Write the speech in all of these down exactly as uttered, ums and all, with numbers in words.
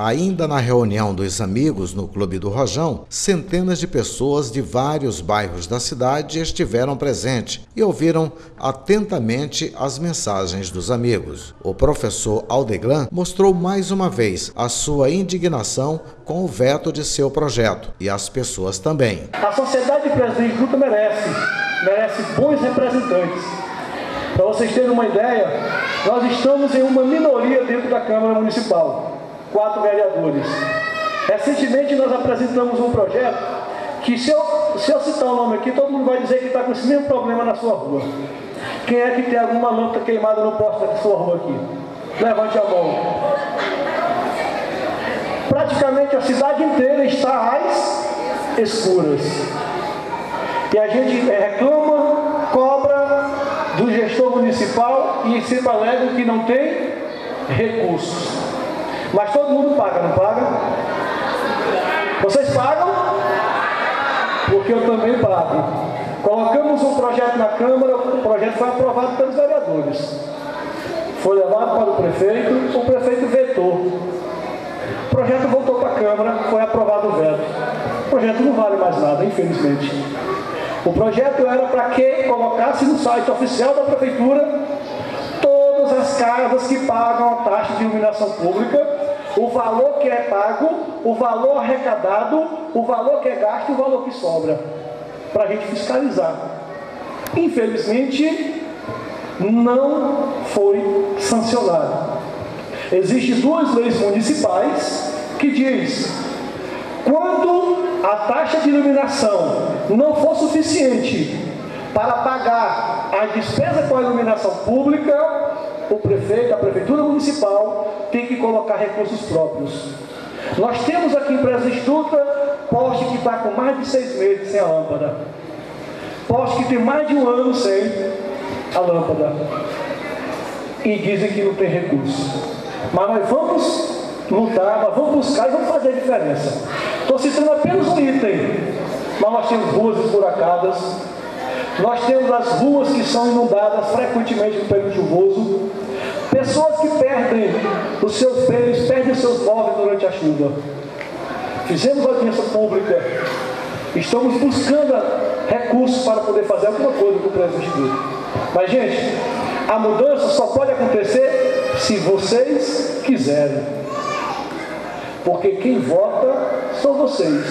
Ainda na reunião dos amigos no Clube do Rojão, centenas de pessoas de vários bairros da cidade estiveram presentes e ouviram atentamente as mensagens dos amigos. O professor Aldeglan mostrou mais uma vez a sua indignação com o veto de seu projeto e as pessoas também. A sociedade de Presidente Dutra merece, merece bons representantes. Para vocês terem uma ideia, nós estamos em uma minoria dentro da Câmara Municipal. Quatro vereadores. Recentemente nós apresentamos um projeto que, se eu, se eu citar o nome aqui, todo mundo vai dizer que está com esse mesmo problema na sua rua. Quem é que tem alguma lâmpada queimada no poste da sua rua aqui? Levante a mão. Praticamente a cidade inteira está às escuras. E a gente reclama, cobra do gestor municipal e sempre alega que não tem recursos. Mas todo mundo paga, não paga? Vocês pagam? Porque eu também pago. Colocamos um projeto na Câmara, o projeto foi aprovado pelos vereadores. Foi levado para o prefeito, o prefeito vetou. O projeto voltou para a Câmara, foi aprovado o veto. O projeto não vale mais nada, infelizmente. O projeto era para que colocasse no site oficial da Prefeitura todas as casas que pagam a taxa de iluminação pública, o valor que é pago, o valor arrecadado, o valor que é gasto e o valor que sobra, para a gente fiscalizar. Infelizmente, não foi sancionado. Existem duas leis municipais que diz: quando a taxa de iluminação não for suficiente para pagar a despesa com a iluminação pública, o prefeito, a prefeitura municipal tem que colocar recursos próprios. Nós temos aqui em Presidente Dutra poste que está com mais de seis meses sem a lâmpada, poste que tem mais de um ano sem a lâmpada, e dizem que não tem recurso. Mas nós vamos lutar, nós vamos buscar e vamos fazer a diferença. Estou citando apenas um item, mas nós temos ruas esburacadas, nós temos as ruas que são inundadas frequentemente no período chuvoso, pessoas que perdem os seus bens, perdem os seus móveis durante a chuva. Fizemos audiência pública, estamos buscando recursos para poder fazer alguma coisa com o Presidente Dutra. Mas, gente, a mudança só pode acontecer se vocês quiserem. Porque quem vota são vocês.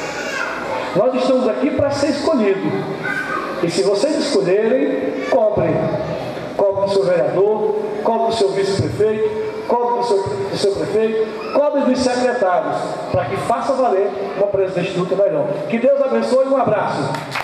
Nós estamos aqui para ser escolhidos. E se vocês escolherem, cobrem. Cobre do seu vereador, cobre do seu vice-prefeito, cobre do seu, do seu prefeito, cobre dos secretários, para que faça valer uma Presidente Dutra melhor. Que Deus abençoe e um abraço.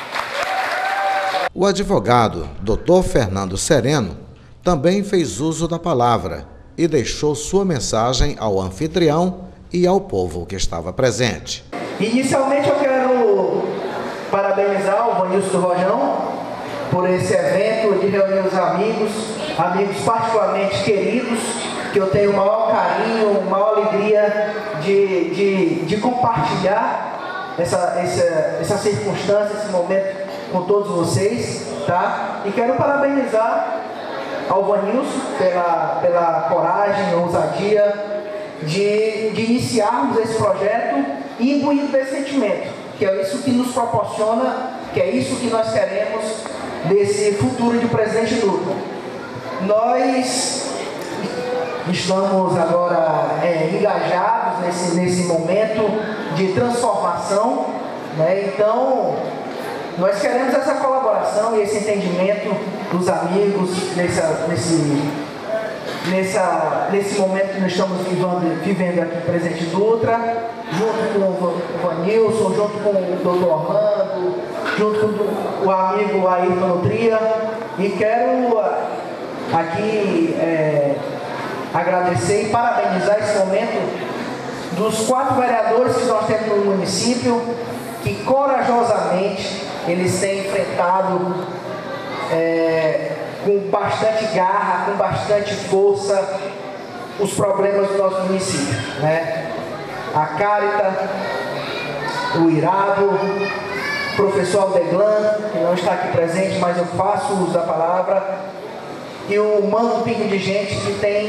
O advogado doutor Fernando Sereno também fez uso da palavra e deixou sua mensagem ao anfitrião e ao povo que estava presente. Inicialmente eu quero parabenizar o Vanilson do Rojão por esse evento de reunir os amigos, amigos particularmente queridos, que eu tenho o maior carinho, a maior alegria de, de, de compartilhar essa, essa, essa circunstância, esse momento com todos vocês, tá? E quero parabenizar ao Vanilson pela, pela coragem, ousadia de, de iniciarmos esse projeto e imbuído desse sentimento, que é isso que nos proporciona, que é isso que nós queremos desse futuro de Presidente Dutra. Nós estamos agora é, engajados nesse, nesse momento de transformação, né? Então, nós queremos essa colaboração e esse entendimento dos amigos nessa, nesse, nessa, nesse momento que nós estamos vivendo, vivendo aqui em Presidente Dutra, junto com o Vanilson, junto com o doutor Orlando, junto com o amigo Ayrton Nutria, e quero aqui é, agradecer e parabenizar esse momento dos quatro vereadores que nós temos no município, que corajosamente eles têm enfrentado é, com bastante garra, com bastante força, os problemas do nosso município, né? A Cárita, o Irado, o professor Aldeglan, que não está aqui presente, mas eu faço uso da palavra, e o mando pingo de gente que tem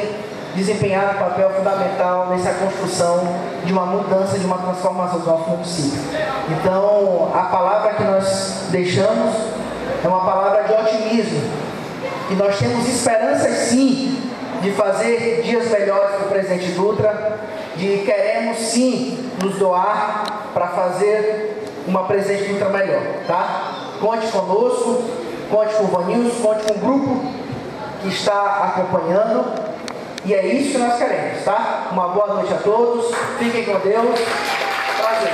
desempenhar um papel fundamental nessa construção de uma mudança, de uma transformação do nosso município. Então, a palavra que nós deixamos é uma palavra de otimismo. E nós temos esperanças, sim, de fazer dias melhores para o presidente Dutra, de queremos, sim, nos doar para fazer uma presidente Dutra melhor, tá? Conte conosco, conte com o Vanilson, conte com o grupo que está acompanhando. E é isso que nós queremos, tá? Uma boa noite a todos, fiquem com Deus, prazer.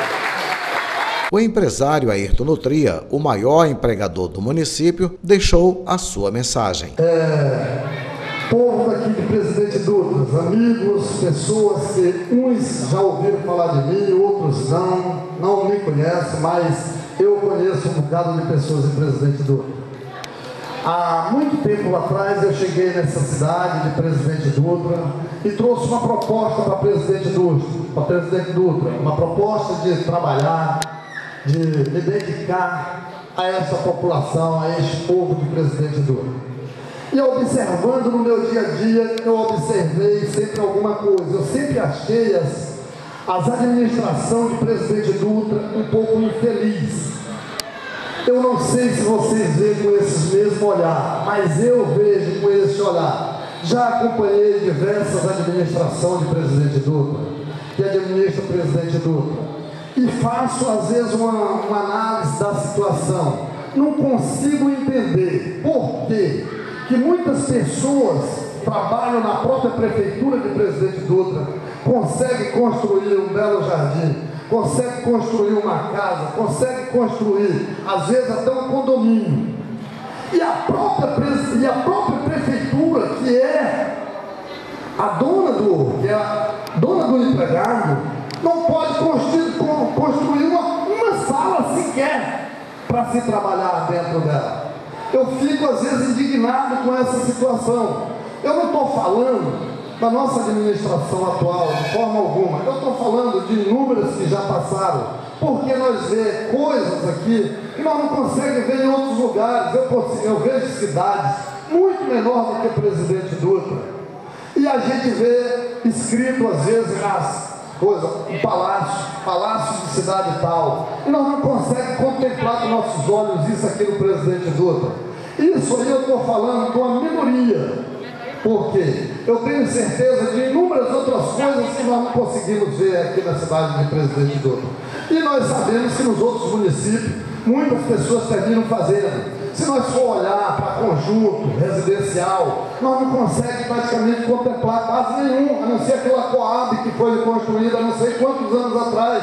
O empresário Ayrton Nutria, o maior empregador do município, deixou a sua mensagem. É, povo daqui de Presidente Dutra, amigos, pessoas que uns já ouviram falar de mim, outros não, não me conhecem, mas eu conheço um bocado de pessoas em Presidente Dutra. Há muito tempo atrás eu cheguei nessa cidade de Presidente Dutra e trouxe uma proposta para Presidente Dutra, para Presidente Dutra, uma proposta de trabalhar, de me dedicar a essa população, a este povo de Presidente Dutra. E observando no meu dia a dia, eu observei sempre alguma coisa, eu sempre achei as, as administrações de Presidente Dutra um pouco infeliz. Eu não sei se vocês veem com esses mesmos olhar, mas eu vejo com esse olhar. Já acompanhei diversas administrações de Presidente Dutra, que administra o Presidente Dutra, e faço às vezes uma, uma análise da situação. Não consigo entender por quê que muitas pessoas trabalham na própria prefeitura de Presidente Dutra, conseguem construir um belo jardim, consegue construir uma casa, consegue construir, às vezes, até um condomínio. E a própria, e a própria prefeitura, que é a dona do, que é a dona do empregado, não pode construir, construir uma, uma sala sequer para se trabalhar dentro dela. Eu fico, às vezes, indignado com essa situação. Eu não estou falando da nossa administração atual, de forma alguma. Eu estou falando de inúmeras que já passaram, porque nós vemos coisas aqui que nós não conseguimos ver em outros lugares. Eu, consigo, eu vejo cidades muito menores do que Presidente Dutra, e a gente vê escrito às vezes nas coisas, um palácio, palácio de cidade tal, e nós não conseguimos contemplar com nossos olhos isso aqui no Presidente Dutra. Isso aí eu estou falando de uma minoria, porque eu tenho certeza de inúmeras outras coisas que nós não conseguimos ver aqui na cidade de Presidente Dutra. E nós sabemos que nos outros municípios, muitas pessoas terminam fazendo. Se nós for olhar para conjunto residencial, nós não conseguimos praticamente contemplar quase nenhum, a não ser aquela Coab que foi construída há não sei quantos anos atrás.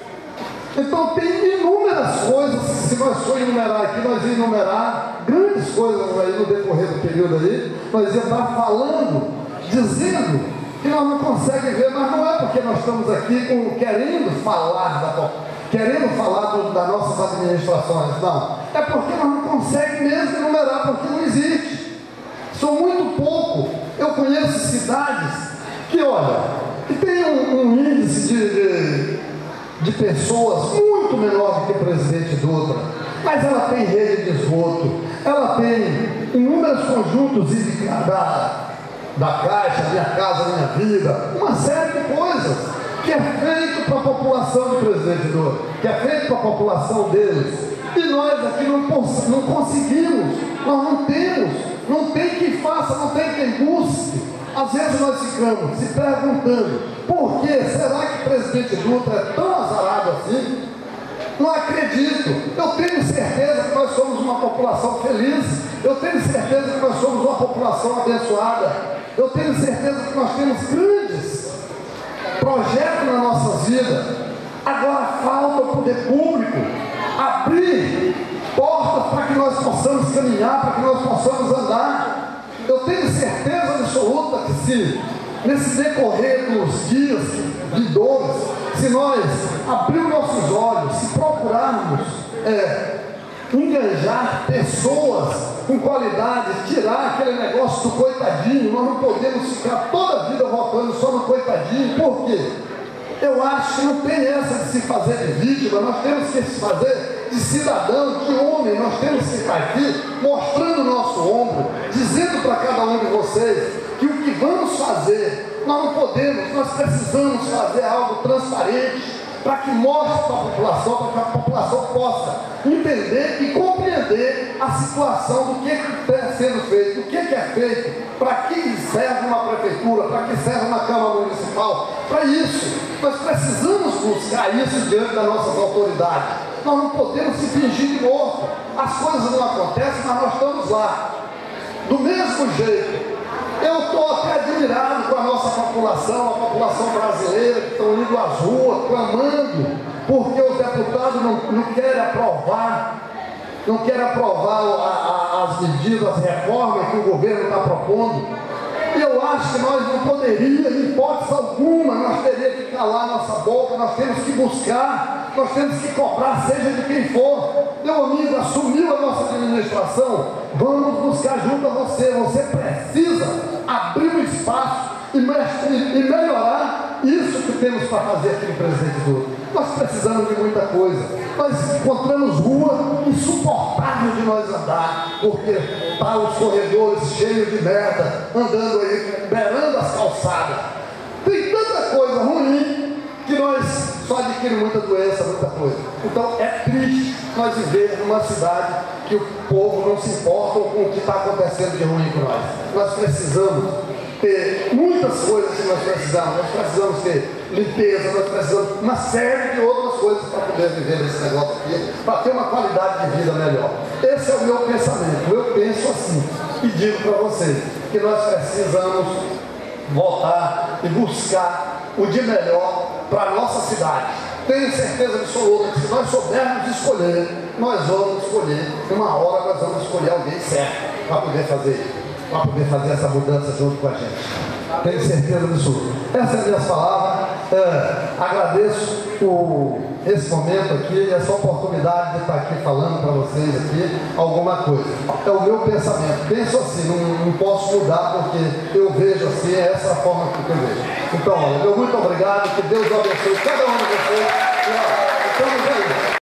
Então tem inúmeras coisas, se nós for enumerar aqui, nós vamos enumerar grandes coisas aí no decorrer do período aí, nós vamos estar falando, dizendo que nós não conseguimos ver, mas não é porque nós estamos aqui com, querendo falar da querendo falar do, das nossas administrações, não. É porque nós não conseguimos mesmo enumerar, porque não existe. São muito pouco. Eu conheço cidades que, olha, que tem um, um índice de, de, de pessoas muito menor do que Presidente Dutra, mas ela tem rede de esgoto, ela tem inúmeros conjuntos da, da Caixa, Minha Casa Minha Vida, uma série de coisas que é feito para a população de Presidente Dutra, que é feito para a população deles. E nós aqui não, não conseguimos, nós não temos, não tem quem faça, não tem quem busque. Às vezes nós ficamos se perguntando, por que será que Presidente Dutra é tão azarado assim? Não acredito. Eu tenho certeza que nós somos uma população feliz, eu tenho certeza que nós somos uma população abençoada, eu tenho certeza que nós temos grandes projetos na nossa vida. Agora falta o poder público abrir portas para que nós possamos caminhar, para que nós possamos andar. Eu tenho certeza absoluta que se nesse decorrer dos dias de dores, se nós abrirmos nossos olhos, se procurarmos é, engajar pessoas com qualidade, tirar aquele negócio do coitadinho, nós não podemos ficar toda a vida votando só no coitadinho. Por quê? Eu acho que não tem essa de se fazer de vítima, nós temos que se fazer de cidadão, de homem. Nós temos que estar aqui mostrando o nosso ombro, dizendo para cada um de vocês que o o que vamos fazer. Nós não podemos, nós precisamos fazer algo transparente, para que mostre para a população, para que a população possa entender e compreender a situação do que está sendo feito, do que é feito, para que serve uma prefeitura, para que serve uma Câmara Municipal. Para isso, nós precisamos buscar isso diante das nossas autoridades. Nós não podemos se fingir de morto. As coisas não acontecem, mas nós estamos lá. Do mesmo jeito, eu estou até admirado com a nossa população, a população brasileira, que estão indo às ruas, clamando, porque os deputados não, não querem aprovar, não querem aprovar a, a, as medidas, as reformas que o governo está propondo. Eu acho que nós não poderíamos, em hipótese alguma, nós teríamos que calar nossa boca, nós temos que buscar, nós temos que cobrar, seja de quem for. Meu amigo, assumiu a nossa administração, vamos buscar junto a você. Você precisa abrir um espaço e, e melhorar isso que temos para fazer aqui no Presidente Dutra. Nós precisamos de muita coisa. Nós encontramos rua insuportável de nós andar, porque tá os corredores cheios de merda, andando aí, beirando as calçadas. Tem tanta coisa ruim que nós só adquirimos muita doença, muita coisa. Então é triste nós vivermos numa cidade que o povo não se importa com o que está acontecendo de ruim com nós. Nós precisamos ter muitas coisas que nós precisamos. Nós precisamos ter limpeza, nós precisamos uma série de outras coisas para poder viver nesse negócio aqui, para ter uma qualidade de vida melhor. Esse é o meu pensamento. Eu penso assim e digo para vocês que nós precisamos voltar e buscar o de melhor para a nossa cidade. Tenho certeza absoluta que se nós soubermos escolher, nós vamos escolher, uma hora nós vamos escolher alguém certo para poder fazer para poder fazer essa mudança junto com a gente. Tenho certeza disso. Essas são as minhas palavras. É, agradeço o, esse momento aqui, essa oportunidade de estar aqui falando para vocês aqui alguma coisa. É o meu pensamento. Penso assim, não, não posso mudar porque eu vejo assim, é essa a forma que eu vejo. Então, olha, meu muito obrigado, que Deus abençoe cada um de vocês. E, ó, estamos aí.